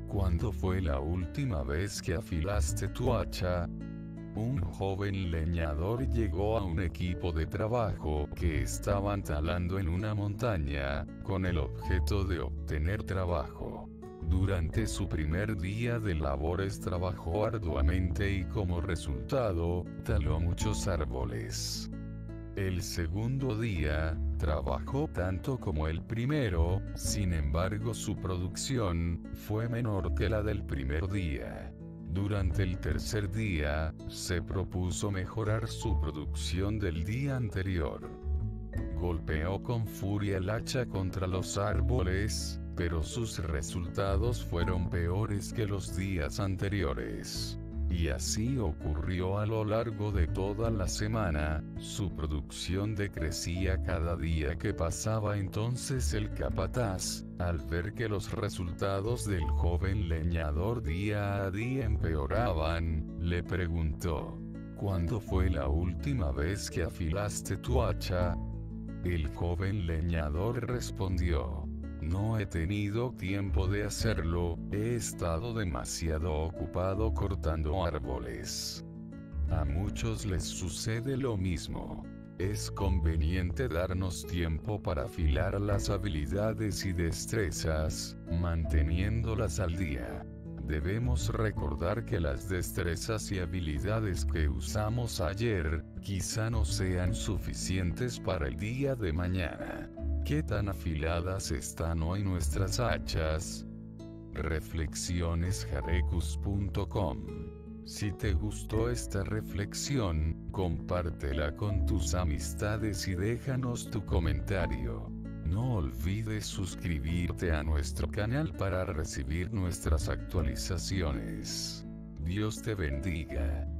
¿Cuándo fue la última vez que afilaste tu hacha? Un joven leñador llegó a un equipo de trabajo que estaban talando en una montaña, con el objeto de obtener trabajo. Durante su primer día de labores trabajó arduamente y como resultado, taló muchos árboles. El segundo día, trabajó tanto como el primero, sin embargo su producción fue menor que la del primer día. Durante el tercer día, se propuso mejorar su producción del día anterior. Golpeó con furia el hacha contra los árboles, pero sus resultados fueron peores que los días anteriores. Y así ocurrió a lo largo de toda la semana, su producción decrecía cada día que pasaba. Entonces el capataz, al ver que los resultados del joven leñador día a día empeoraban, le preguntó: ¿cuándo fue la última vez que afilaste tu hacha? El joven leñador respondió: no he tenido tiempo de hacerlo, he estado demasiado ocupado cortando árboles. A muchos les sucede lo mismo. Es conveniente darnos tiempo para afilar las habilidades y destrezas, manteniéndolas al día. Debemos recordar que las destrezas y habilidades que usamos ayer, quizá no sean suficientes para el día de mañana. ¿Qué tan afiladas están hoy nuestras hachas? Reflexionesjarecus.com. Si te gustó esta reflexión, compártela con tus amistades y déjanos tu comentario. No olvides suscribirte a nuestro canal para recibir nuestras actualizaciones. Dios te bendiga.